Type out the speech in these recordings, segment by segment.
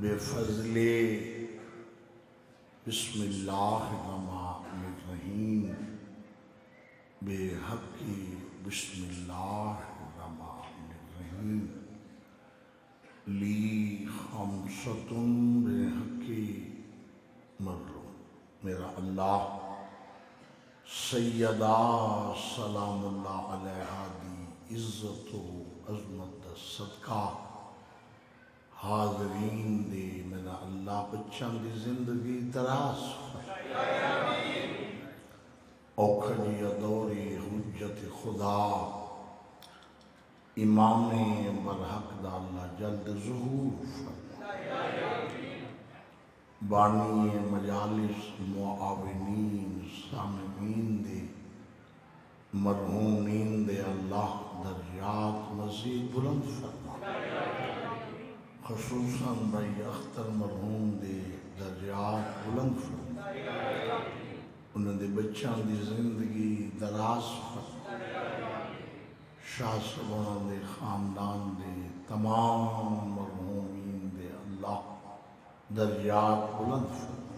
بے فضل بسم اللہ الرحمن الرحیم بے حق بسم اللہ الرحمن الرحیم لی خمسۃ بے حق مرو میرا اللہ سیدہ سلام اللہ علیہ دی عزت و عظمت صدقہ حاضرین دے میرا اللہ بچان دی زندگی دراز اوکھڑی دوری حجت خدا امام برحق دا اللہ جلد ظہور بانی مجالس معاونین سامعین دے مرحومین دے اللہ درجات مزید بلند فرما خصوصاً بھائی اختر مرحوم دے درجات بلند فرما انہوں دے بچان دی زندگی دراز فرما شاہ صبح دے خاندان دے تمام مرحومین دے اللہ درجات بلند فرما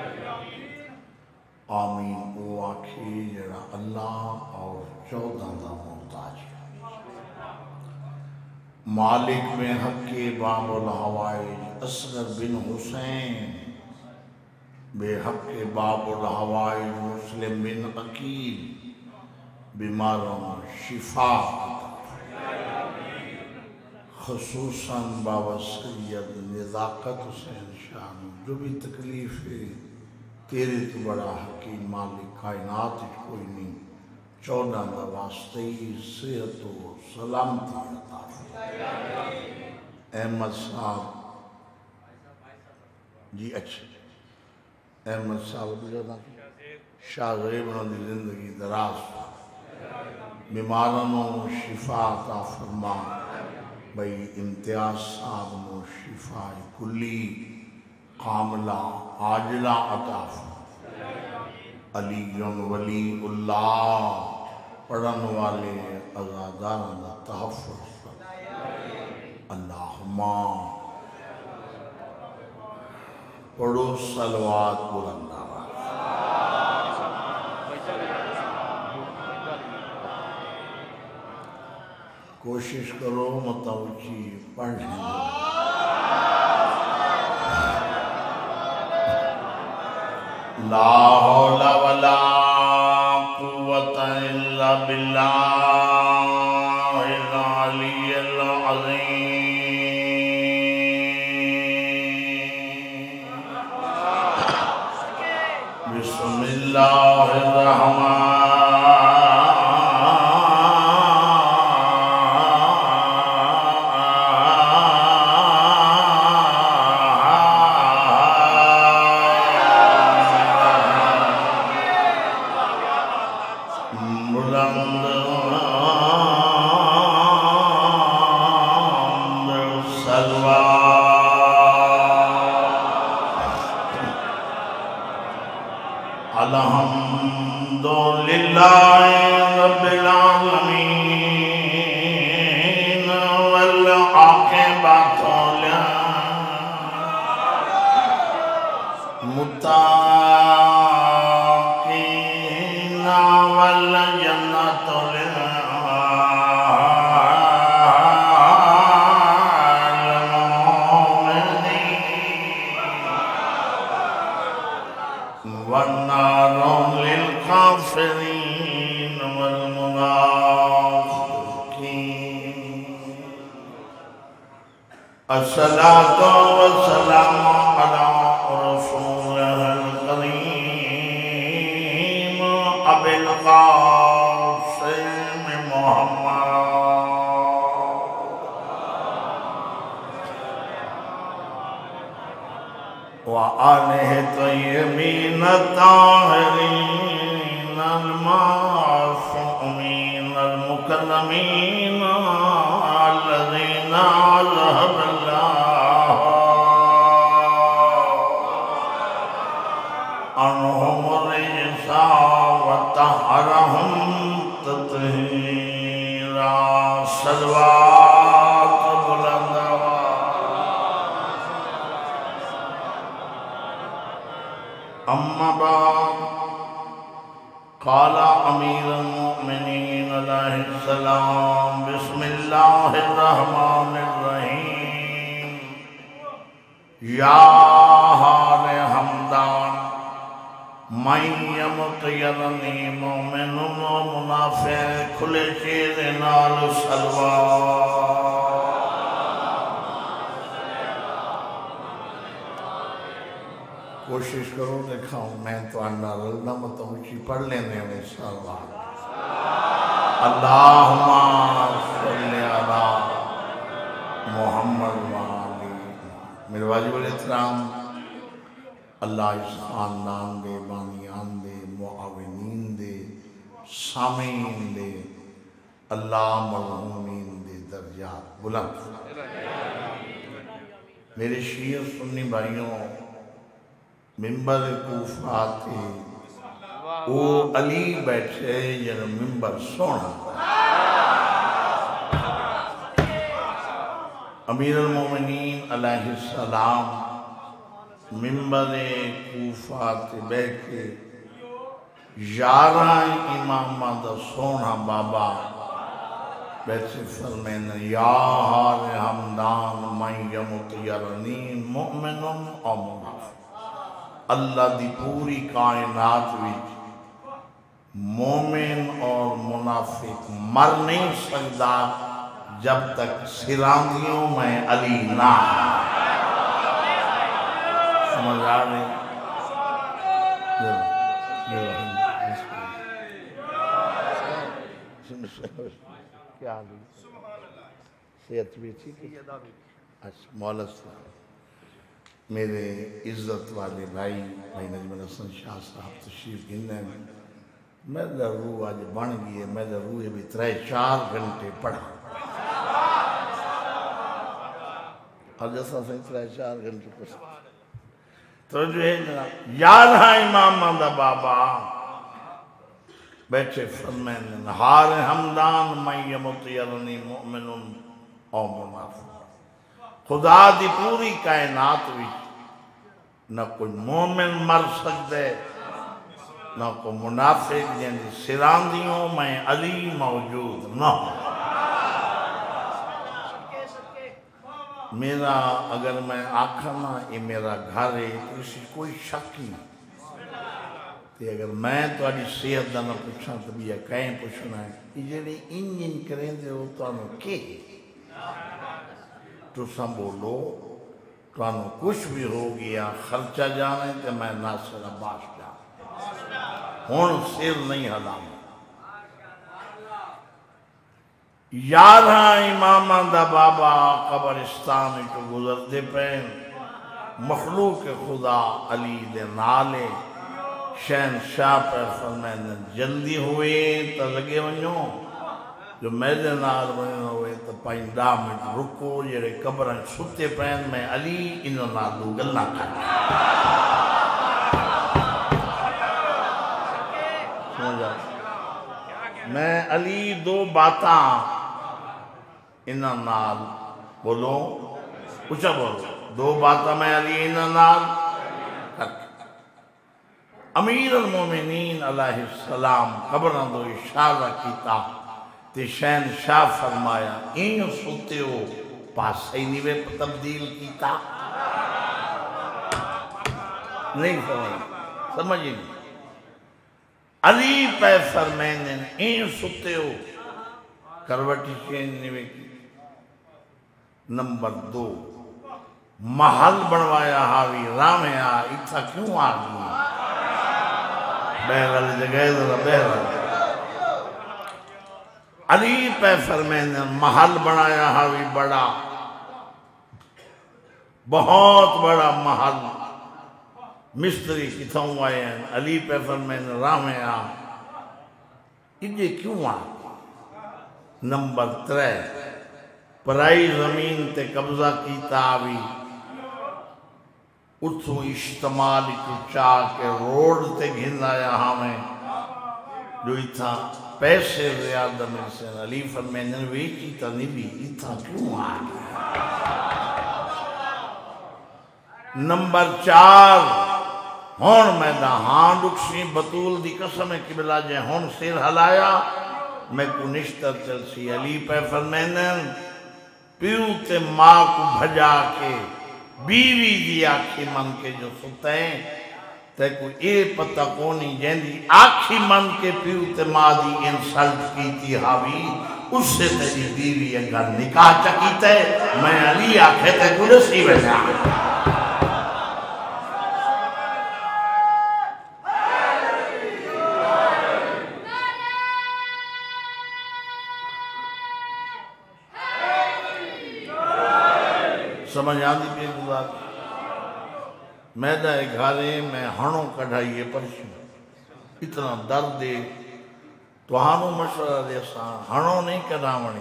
آمین او آکھی جڑا اللہ اور 14 دا محتاج مالک میں حق کے باب الحوائج اصغر بن حسین بے حق کے باب الحوائج مسلم بن عقیل بیماروں شفا خصوصاً بابا سید نزاکت حسین شان جو بھی تکلیف ہے تیرے تو بڑا حکیم مالک کائنات کوئی نہیں 14 دا واسطی صحت و سلامتی عطا احمد صاحب جی اچھا احمد صاحب شاہ غریب دی زندگی دراز بیماروں شفا عطا فرما بھئی امتیاز صاحب نو شفا کلی کاملہ عاجلہ عطا فرما علی ولی اللہ پڑھن والے عزاداران دا تحفظ اللہم پڑھو صلوات بلند آواز کوشش کرو متوجی پڑھنے دو لا حول ولا قوة الا بالله العلی العظیم بسم اللہ الرحمن الصلاة والسلام على رسوله الكريم أبي القاسم محمد وآله الطيبين الطاهرين المعصومين المكرمين الذين أذهب عنهم الرجس وطهرهم تطهيرا صلوات بلند اللہ الرحمن الرحیم یا حال ہمدان من یمطیرنی مومن و منافق کھلے چیز نال سلوات کوشش کرو دکھاؤں میں تو انہا رلنا متوچی پڑھ لینے میں سلوات اللہم صلی علی محمد وآلہ میرے واجب الاحترام اللہ اس خاندان دے بانیان دے معاونین دے سامعین دے اللہ مرحومین دے درجات بلند میرے شیعہ سنی بھائیوں ممبر کوفہ تھے وہ علی بیٹھے جن ممبر سونا امیر المومنین علیہ السلام ممبر کوفہ تھے بیٹھے یارہ امام دا سونا بابا بیٹھے فرمین یا حال ہمدان من یمطیرنی مؤمن و منافق اللہ دی پوری کائنات وچ مومن اور منافق مر نہیں سکتا جب تک سراندیوں میں علی نہ سمجھ آ رہے کیا حال ہے صحت بھی ٹھیک ہے اچھا مولا صاحب میرے عزت والے بھائی نجم الحسن شاہ صاحب تشریف گننے میں روح آج بن گئی ہے میں روح بھی 3-4 گھنٹے پڑھا اور جیسا سے 3-4 گھنٹے پڑھا تو جو ہے جناب یارہ امام دا بابا بیٹھے فرمین ہار ہمدان من یمطیرنی مؤمن او منافق خدا دی پوری کائنات وچ نہ کوئی مومن مر سکتے نہ کوئی منافق جن دی سراندیوں میں علی موجود نہ میرا اگر میں آکھنا یہ میرا گھر ہے تو اسی کوئی شک نہیں کہ اگر میں تو آجی صحت دا نہ پوچھا تو بھی یہ کہیں پوچھنا ہے یہ جنہی انجن کریں دے ہوتا نو کے تو سنبولو تو انہوں کچھ بھی ہو گیا خرچہ جانے کہ میں ناصر عباس جانے ہون سیر نہیں حلام یارہ امام دا بابا قبرستان کو گزر دے پین مخلوق خدا علی دے نالے شہنشاہ پر فرمائن جلدی ہوئے تا لگے ونیوں جو میرے نال بنے ہوئے تو پائندہ میں رکو جڑے قبرن ستے پین میں علی انہوں نالو گلنا کرنا میں علی 2 باتاں انہوں نال بولو اچھا بولو 2 باتاں میں علی انہوں نال امیر المومنین علیہ السلام قبرن دو اشارہ کیتا تے شہنشاہ فرمایا این سوتے ہو پاسے نیوے تبدیل کیتا نہیں سمجھیں نہیں علی پہ فرمائن این سوتے ہو کروٹی چین نیوے کی نمبر 2 محل بنوایا ہاوی رامیا اتھا کیوں آگئی بہرال جگہ ذرا بہرال علی پہ فرمائن محل بنایا ہاوی بڑا بہت بڑا محل مستری کتھوں آئے ہیں علی پہ فرمائن رامیا یہ کیوں آگئی نمبر 3 پرائی زمین تے قبضہ کیتا آوی اتھو اشتمال کو چاہ کے روڈ تے گھن آیا ہمیں جو اتھا پیسے زیادہ میں سے علی فرمائن ویچی تا نبی اتھا کیوں آگیا نمبر 4 ہون میں دا ہاں ڈکشی بطول دی قسم قبلہ جے ہون سیر حلایا میں کو نشتر چلسی علی پہ فرمینن پیو تے ماں کو بھجا کے بیوی دی آکھی من کے جو ستیں تے کو اے پتہ کونی جیندی آکھی من کے پیو تے ماں دی انسلٹ کی تھی حاوی اس سے تیری بیوی اگر نکاح چکی تے میں علی آکھے تے کو رسی بجا سمجھ آدھی پہ گزار میدہ گھارے میں ہنوں کڑھائیے پرشوں اتنا درد دے تو ہانوں مشورہ دے ساں ہنوں نہیں کڑھاونی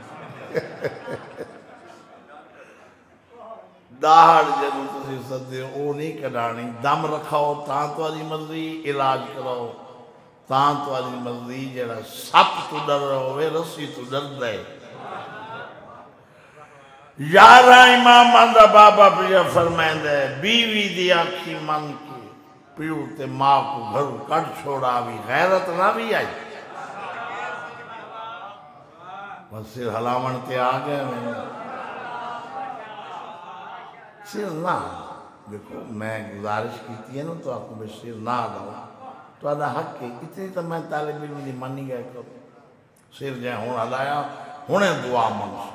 داڑ جنہوں تسی سدے او نہیں کڑھانی دم رکھاؤ تاں تو آدھی مرضی علاج کراؤ تاں تو آدھی مرضی جڑا سپ تو ڈر رہا ہوئے رسی تو ڈر دے یارہ امام اندہ بابا پیا فرمائن دے بیوی دی آکھی من کی پیو تے ماں کو گھر کڑ چھوڑا بھی غیرت نہ بھی آئی بس سر حلاون تے آگئے میں سر نہ دیکھو میں گزارش کی تھی ہے نا تو آپ کو بے سر نہ آدھاؤ تو آدھا حق کے اتنی تو میں طالب علم دی منی گئے کرو سر جائے ہون آدھایا ہونے دعا منس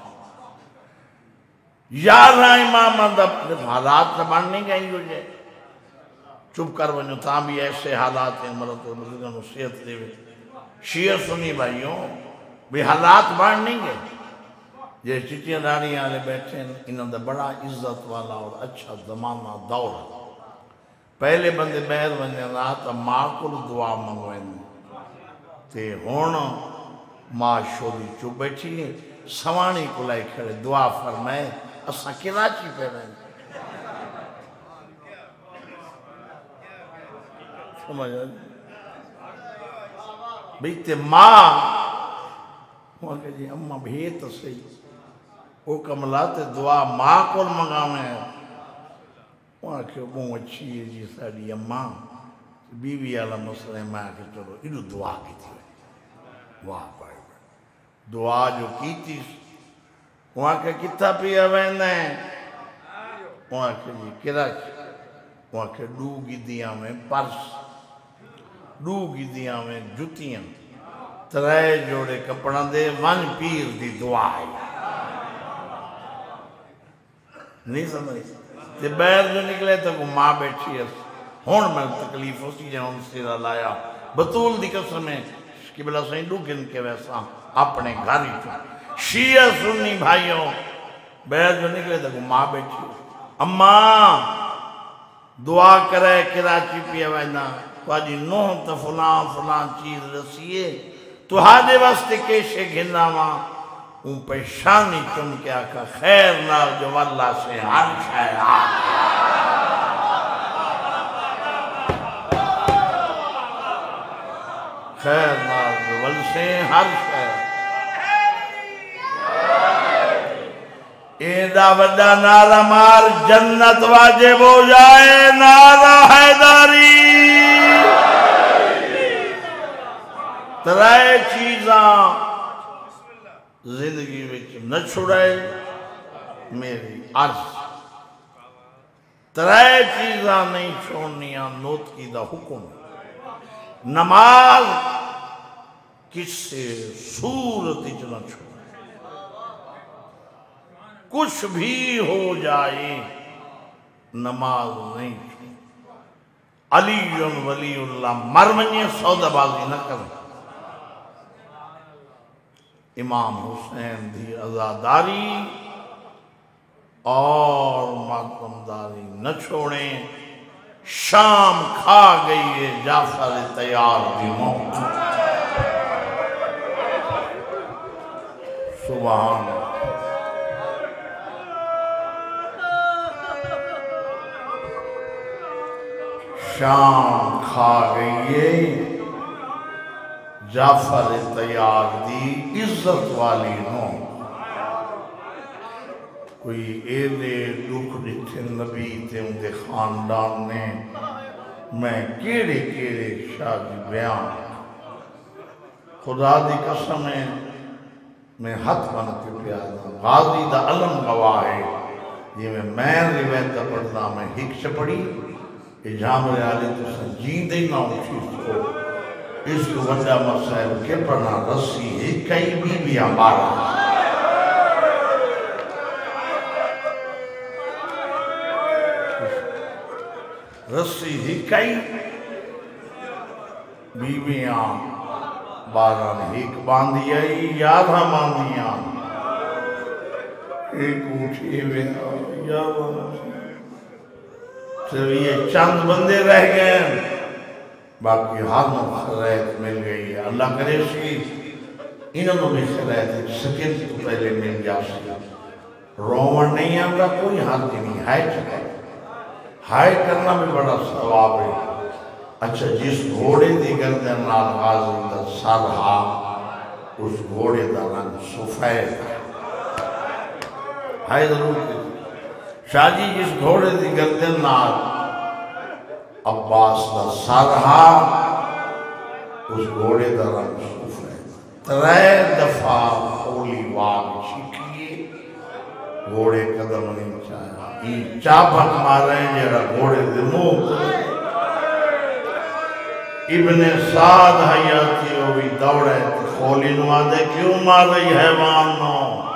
یارہ امام اندب حالات زبان نہیں گئی ہو جائے چپ کر ونجو تاں بھی ایسے حالات ہیں مرد و مزگن و صحت دے شیعہ سنی بھائیوں بھی حالات بان نہیں گئے یہ چٹیاں داری آلے بیٹھے انہوں نے بڑا عزت والا اور اچھا زمانہ دور پہلے بندے بہر ونجے رہا تا ماں کو دعا منگوین تے ہون ماں شوری چپ بیٹھی ہے سوانی کو لائے کھڑے دعا فرمائے اساں کراچی پہ رہے سمجھ آئی بیتے ماں وہاں کہ جی اممہ بھیت صحیح وہ کملاتے دعا ماں کو منگا میں وہاں کہ وہ اچھی ہے جی ساڑی اممہ بیوی علیہ مسئلہ میں آکے چلو انہوں دعا کی تھی واہ بھائی دعا جو کی تھی وہاں کے کتا پیا ویندہ ہیں وہاں کے جی کراچی وہاں کے ڈوگی دیاں میں پرس ڈوگی دیاں میں جتیاں ترائے جوڑے کپڑا دے ون پیر دی دعا ہے نہیں سمجھ تے بیر جو نکلے تو کو ماں بیٹھی ہے ہون میں تکلیف اسی جہاں ان سے لایا بطول دی قسم ہے قبلہ سہیں ڈوگن کے ویسا اپنے گھر ہی چون شیعہ سنی بھائیوں بیر جو نکلے تو کو ماں بیٹھی اماں دعا کرے کراچی پیا وینا تو آجی نوہ تا فلان چیز رسیے تو ہادے واسطے کیشے گھننا ماں ان پیشانی چم کے آکا خیر نال جو واللہ سے ہر شاہ آگے خیر نال جو واللہ سے ہر شاہ ایدہ وڈا نعرہ مار جنت واجب ہو جائے نعرہ حیداری ترائے چیزاں زندگی وچ نہ چھڑائے میری عرض ترائے چیزاں نہیں چھوڑنیاں نوت کی دا حکم نماز کس سے صورت نہ چھوڑ کچھ بھی ہو جائے نماز نہیں چھوڑ علی ولی اللہ مرمنی سودہ بازی نہ کریں امام حسین دی عزاداری اور ماتمداری نہ چھوڑیں شام کھا گئی ہے جعفر تیار دی موت سبحان شام کھا گئی ہے جعفر تیار دی عزت والی نو کوئی ایدے دکھ ڈٹھے نبی تے ان دے خاندان نے میں کیڑے شادی بیان خدا دی قسم ہے میں ہاتھ بن کے پیادا غازی دا علم گواہ ہے جی میں روایت پڑھنا میں ہک سے پڑھی کہ جامع علی تو سنجید ہی نہ اچھی سو اس کو وجہ مسائل کے پڑھنا رسی ہے کئی بھی ہمارا رسی ہی کئی بیویاں باران ایک باندھی آئی یاد ہمانیاں ایک اٹھی ہوئے یاد ہمانیاں صرف یہ چند بندے رہ گئے باقی ہر خرائط مل گئی اللہ کرے سی انہوں نے خرائط سکن تو پہلے مل جا سکا رومن نہیں آنگا کوئی حال نہیں ہائے چکا ہائے کرنا بھی بڑا ثواب ہے اچھا جس گھوڑے دی گردن نال غازی دا سرہا اس گھوڑے دا رنگ سفید ہائے ضرور شاہ جی جس گھوڑے دی گردن نال عباس دا سرہا اس گھوڑے دا رنگ سفید 3 دفعہ اولی واگ چھکیے گھوڑے قدم نہیں چاہیا یہ چاپک مارے ہیں جیرا گھوڑے دے منہ ابن سعد حیاتی ہوئی دوڑے خولی نو آدھے کیوں مار رہی حیوان نو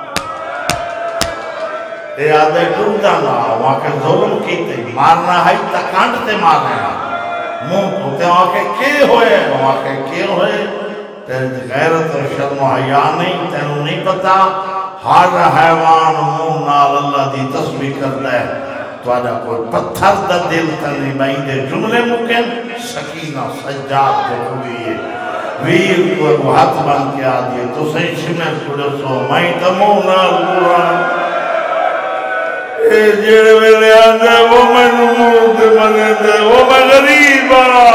اے آدھے ٹوٹا نا وہاں کے ظلم کی تے مارنا ہے تکانٹ تے مارنا ہے منہ پوتے وہاں کے کیے ہوئے وہاں کے کیے ہوئے تیرے غیرت و شرم و حیا نہیں تینوں نہیں پتا ہر حیوان منہ نال اللہ دی تسبیح کرتا ہے تو آجا کوئی پتھر دا دل تنی بائیں دے جملے مکن سکینہ سجاد جو ہوئی ہے ویر کو ایک ہاتھ بان کے آدھئے تو سہی شمیر کڑے سو مائیں تمونا قرآن اے جیڑے میرے آدھے وہ میں نمود دے منے دے وہ میں غریب آنا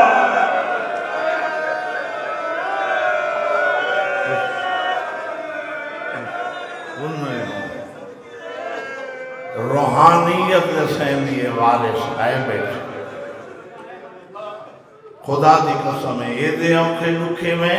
روحانیت رسیندی وارث آئے بیٹھے خدا دی قسم ہے یہ دے اوکھے لکھے میں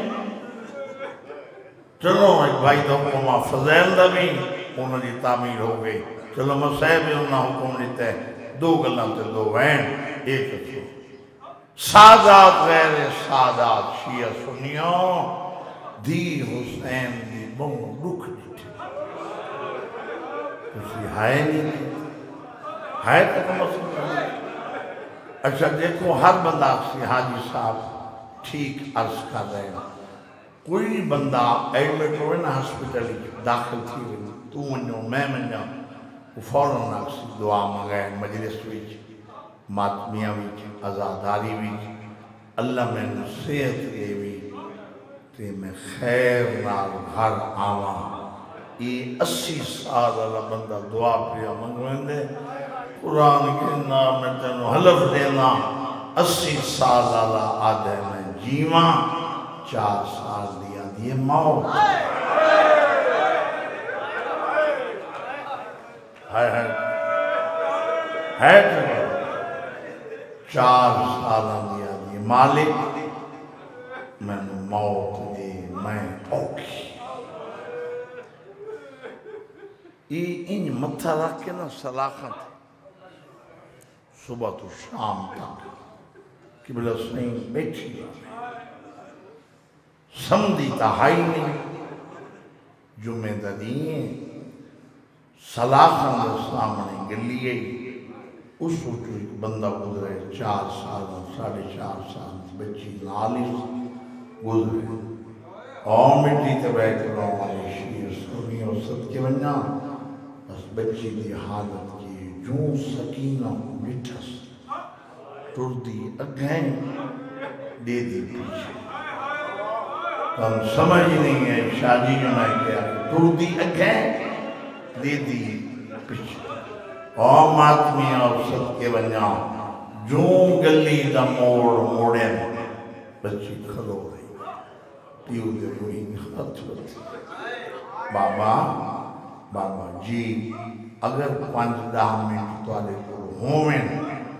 چلو ایک بھائی دا حکمہ فضیل دا بھی انہوں نے تعمیر ہو گئی چلو مسیح بھی انہوں نے حکم لیتے ہیں 2 گلوں تے 2 وین ایک اچھو سادات غیر سادات شیعہ سنیوں دی حسین دی بہن رکھ دیتے اسی ہائے نہیں ہائے تک مسئلہ اچھا دیکھو ہر بندہ سی حاجی صاحب ٹھیک عرض کر رہے ہیں کوئی بندہ ایڈمٹ ہوئے نا ہسپیٹل داخل تھی ہوئی تو منجھو میں منجھو وہ فوراں اکسی دعا مانگائے مجلس ویچ ماتمیاں ویچ عزاداری ویچ اللہ میں نے صحت دے وی تے میں خیر نال گھر آواں یہ 80 سال اللہ بندہ دعا پیا منگویں دے قرآن کے نام میں تینوں حلف دینا 80 سال اللہ آدھے میں جیواں 4 سال دیا دیئے موت ہائے ہائے 4 سال دیا دیئے مالک میں نے موت دی میں اوکی یہ ان متھا رکھ کے نا صلاحت صبح تو شام تک قبلہ سنیں بیٹھی سمدھی تہائی نہیں جمعہ ددیئیں صلاحت دے سامنے گلیے اس وقت ایک بندہ گزرے 4 سال 4.5 سال بچی نالیس گزرے اور مٹی تے بیٹھ رہا ہوں شیر سنی اور صد کے بنیا بس بچی دی حالت کی جو سکینہ مٹھس ٹر دی اگھیں دے دی پیچھے ہم سمجھ نہیں ہے شادی جو میں کیا ٹر دی اگھیں دے دی پیچھے اور ماتمی اور صد کے بنیا جو گلی دا موڑ موڑے بچی کھلو رہی پیو دے ہوئی ہاتھ ہوتی بابا جی اگر 5-10 منٹ تو آلے کو ہومیں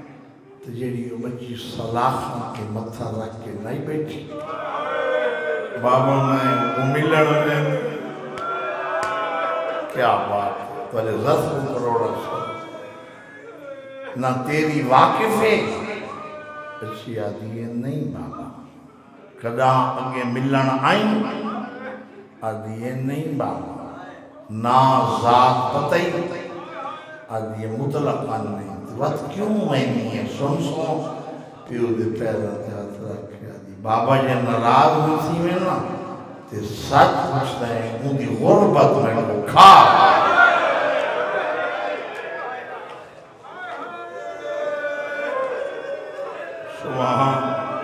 تو جیڑی بچی صلاحاں کے متھا رکھ کے نہیں بیٹھی بابا میں ملن میں کیا بات ہے تولے رسم کروڑا سو نہ تیری واقف ہے اچھی آدھی ہے نہیں بابا کدا اگے ملن آئیں آدھی ہے نہیں بابا نا ذات پتہ ہی آدھی ہے مطلقاً نہیں وقت کیوں میں نہیں ہے سن پیو دے پیدا ہاتھ رکھے آدھی بابا یہ ناراض ہوئی میں نا تے سچ پوچھتا ہے ان کی غربت میں کو کھا سبحان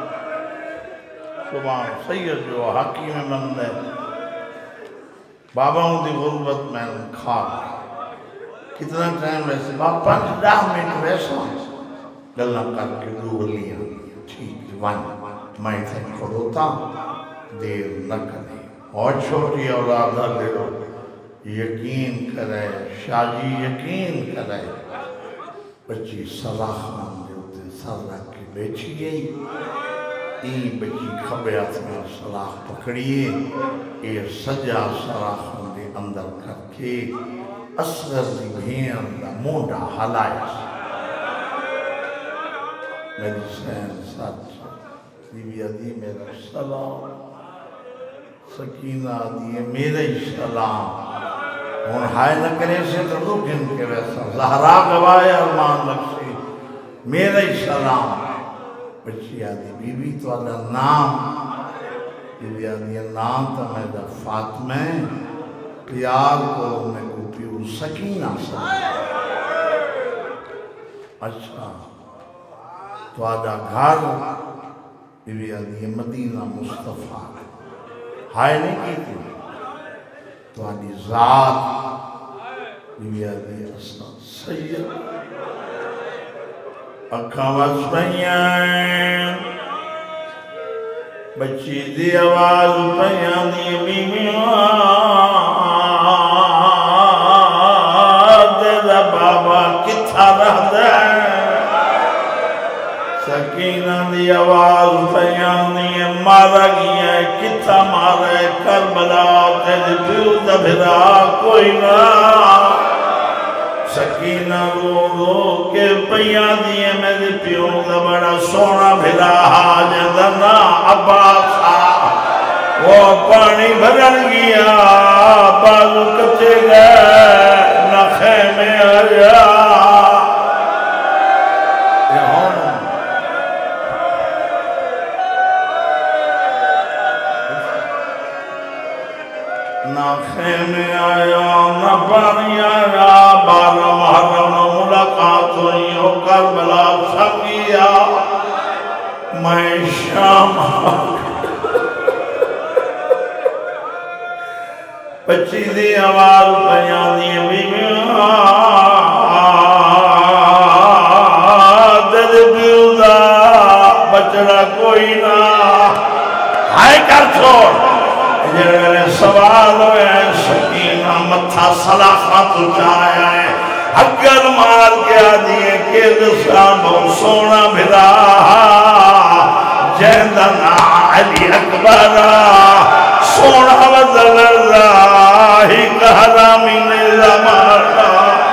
سید جو حکیم مند ہے بابا ان کی غربت میں کھا کتنا ٹائم ویسے بابا 5-10 منٹ ویسا گلنا کر کے دو لیا ٹھیک ون میں تھے کھڑوتا دیر نہ کرے اور چھوٹی اولادہ لے لو یقین کرے شاجی یقین کرے بچی صلاح مان دے ہوتے سر رکھ کے بیچی گئی این بچی کھبیات میں صلاح پکڑیے یہ سجا صلاح دے اندر کر کے اصغر دی بھین دا مونڈا حلائے میری سین سچ دیویا دی میرا سلام سکینہ دیئے میرے سلام ان ہائے نہ کرے سے تو گن کے ویسا زہرا گوائے ارمان لکشی میرے سلام بچی آدھی بی بی تو اللہ نام بی آدھی نام تا میرا فاطمہ پیار کو میں کو پیو سکینہ سلام اچھا تو آجا گھر بی آدھی مدینہ مصطفیٰ ہائے نہیں کی تھی تو آدھی ذات بی آدھی اصلا سید اکھا واسپیاں بچی دی آواز پیاں دی دیدہ بابا کتھا رہ دے سکینہ دی آواز پیاں دی مارا گیا کتھا مارا کربلا تیرے پیو دبھرا کوئی نہ سکینہ رو رو کے پیاں دیئے میرے پیو دا بڑا سونا بھلا جدنا عباسا وہ پانی بھرن گیا بازو کچے گئے نخے میں آیا نخے میں آیا نہ پانی آیا بارہ محرم ملاقات ہوئی ہو کربلا سکیا میں شام بچی دی آواز پیان دی دل بیودا بچڑا کوئی نہ ہائے کر چھوڑ جنہوں سوال ہوئے ہیں سکینہ متھا صلاحہ تو چاہیا ہے اگر مار کیا دیئے کہ دساموں سونا بھرا جہدنا علی اکبر سونا وزل راہی کہنا من زمانہ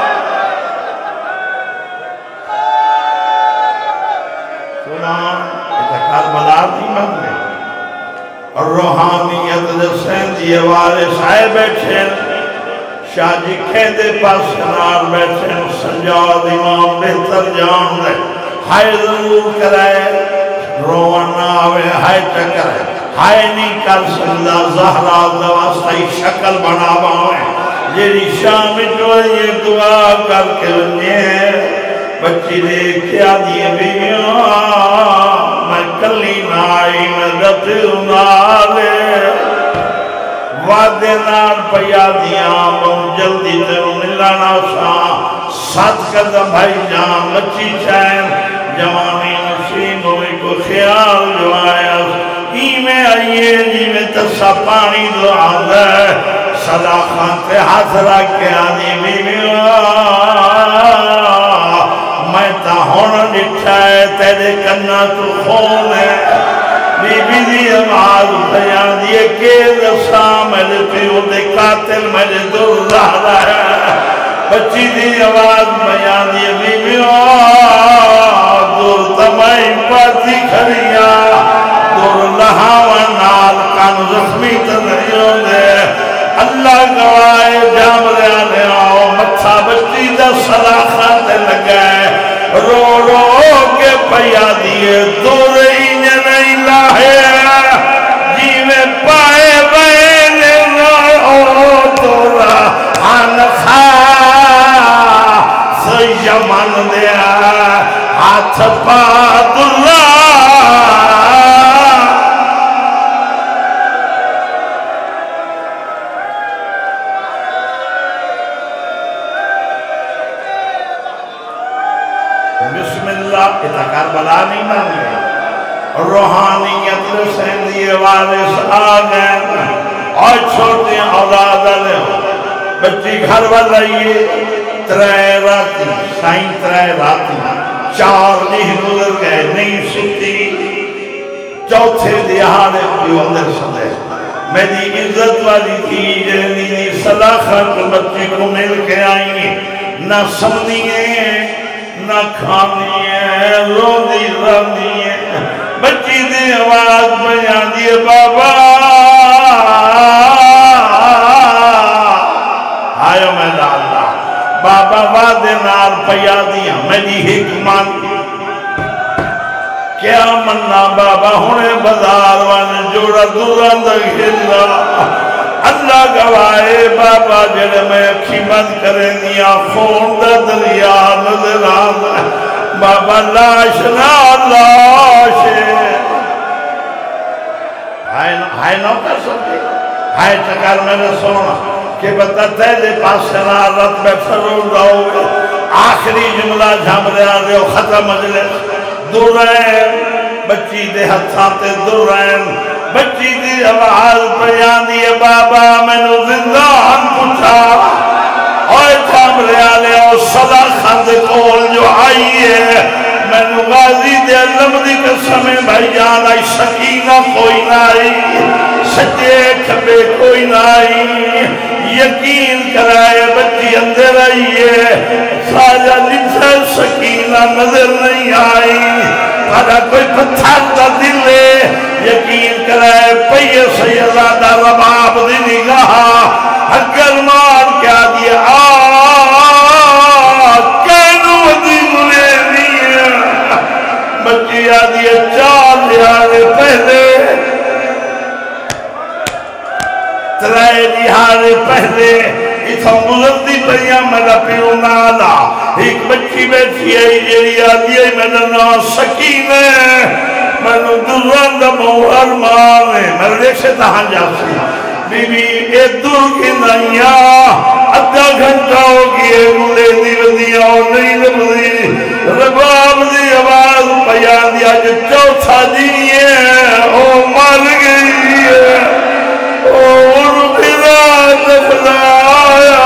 سنان اتکار بلا دی مدنے روحانیت دسین دیئے والے سائے بیٹھے شاہ جی کھیدے پاس کنار بیٹھے سنجاد امام بہتر جان دے ہائے ضرور کرائے روانہ آوے ہائے چکرے ہائے نہیں کر سکتا زہرہ دواستی شکل بنا باوے جیری شام جو یہ دعا کر کے لنجے بچی دے کیا دیئے بیویاں میں کلی نائی میں دفل نالے وعدے نار پیا دیاں بہت جلدی تیروں ملانا شاہ ساتھ قدم بھائی جان بچی چین جوانی نشین ہوئی کو خیال جو آیا ای میں آئیے جی میں تسا پانی دو آدھے صدا خان تے ہاتھ رکھ کے آنی میں تا ہونا نٹھا ہے تیرے کنہ تو خون ہے بی بی دی آواز بیان دیئے کے رسا میرے پیو دے قاتل میرے دور رہا ہے بچی دی آواز بیان دی بیویوں دور تمہیں پاتی کھڑیا دور لہاوان نال کان زخمی تنہیوں دے اللہ گوائے جام ریانے آؤ مچھا بچی دا صلاحہ دے لگائے رو رو کے پیا دیئے دور نہیں لاہے جیوے پائے بین رو دورا آنخا سیمان دیا ہاتھ پا دلہ بسم اللہ اتنا کربلا نہیں مانگے روحانیت رسین دیئے وارث آگئے اور چھوٹے اولاد لے بچی گھر والائیے ترائے راتی سائن ترائے راتی 4 دن گزر گئے نہیں ستی چوتھے دہاڑے پیو اندر سدے میری عزت والی تھی جنی صلاحت بچی کو مل کے آئیں نہ سمنیے نہ کھانیے روندی رہنیے بچی دی آواز بیان دیئے بابا آئیو میں اللہ بابا وعدے نال پیا دیا میری حکمان کیا مننا بابا ہونے بازار وانے جوڑا دوران دا گھلا اللہ گوائے بابا جڑے میں اکھی بند کریں دیا خون دا دریا نظر آنا بابا لاش نا لاش ہائے نو کر سکتے ہائے چکر میں نے سونا کہ بتا تیلے پاس سنا رت میں فرور رہو گے آخری جملہ جھام رہا رہے ہو ختم مجلس دورین بچی دے ہتھاتے دورین بچی دی آواز بیان دیئے بابا میں نے زندان پوچھا اور جھام رہا رہے ہو صدا خاند کول جو آئیے میں نے غازی دے علم دی قسمیں بھائی جان آئی سکینہ کوئی نہ آئی سجے کھبے کوئی نہ آئی یقین کرائے بچی اندر آئیے ساجہ لکھے سکینہ نظر نہیں آئی پڑا کوئی پتھر دا دل لے یقین کرائے پیے سیدادہ رباب دی نگاہ اگر مار کیا دیا کینو دی ملے دیا بچی آدھی 4 لہارے پہلے 3 لہارے پہلے اتھا ملدی پہیا میرا پیو نالا ایک بچی بیٹھی ہے یہ آدھی ہے میرا نام سکینہ میں نے دوران دا موہر مانے میں دیکھ سے تہاں جاسی بی بی اے دور کی نائیاں ادھا گھنٹہ ہوگی اے ملے دیودیاں نہیں لبدی رباب دی آواز بیان دیا جو چوتھا دیئے او مر گئی ہے او بلا دفلایا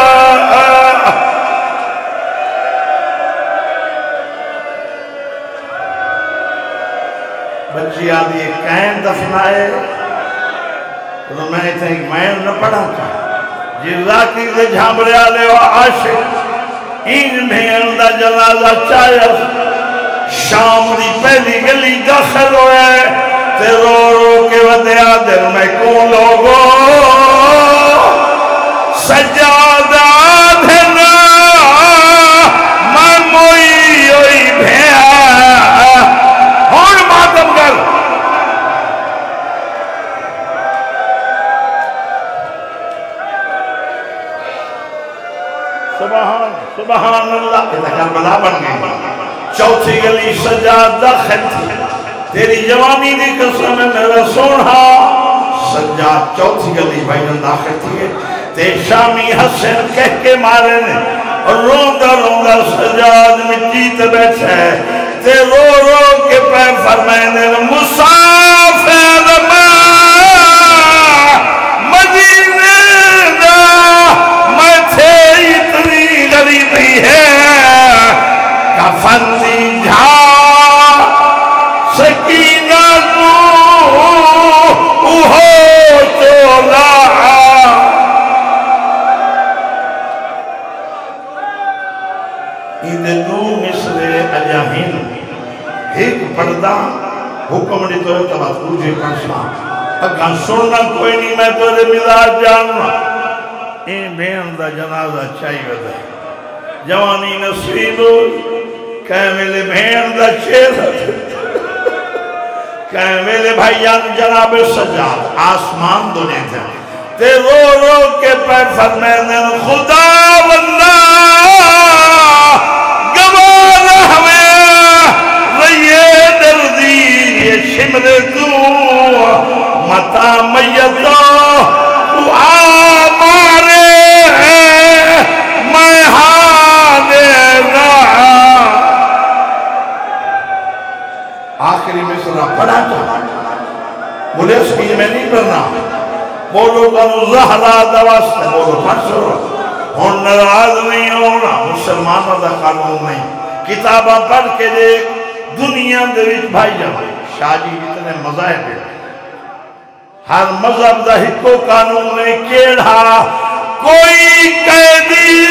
بچی آدھی کہیں دفنائے تو میں نے ایک مین نہ پڑھا تھا جزاکی سے جھامرے آلے و عاشق این بھین دا جنازہ چاہیا شام دی پہلی گلی داخل ہوئے تے رو رو کے ودیا دل میں کون لوگو سجادہ دھنا میں موئی ہوئی بھیا اور ماتم کر سبحان اللہ یہ کربلا بن گئی چوتھی گلی سجاد داخل تھی تیری جوانی دی قسم ہے میرا سونا سجاد چوتھی گلی بھائیوں داخل تھی تے شامی حسن کہہ کے مارے نے اور روندہ روندہ سجاد مٹی تے بیٹھے تے رو رو کے پہ فرمائنے مسافر مدینے دا میں تھے اتنی غریبی ہے کفن دی جھا سکینہ کو اوہو تو اندے دو مصرے اجاہین ایک پردہ حکم دی تو تبا تجھے پرسا اگر سننا کوئی نہیں میں تو دے مزاج جاننا این بین دا جنازہ چاہیے دا جوانی نصیب کہیں میلے بین دا چیر کہیں میلے بھائیان جناب سجاد آسمان دونے تھے تے رو رو کے پیر فرمینے خدا واللہ گوار ہمیں رئیے دردی یہ شمر تو متا میتو تو آمارے میں ہانے رہا آخری مصرہ پڑھا تھا بولے اس کی میں نہیں پڑھنا بولو کنو زہرہ دوست بولو پھنسو ہون نراز نہیں ہونا مسلمانوں دا قانون نہیں کتابہ پڑھ کے دیکھ دنیا دویت بھائی جاؤ شاہ جی اتنے مذاہب ہے ہر مذہب دا ہکو قانون نے کیڑا کوئی قیدی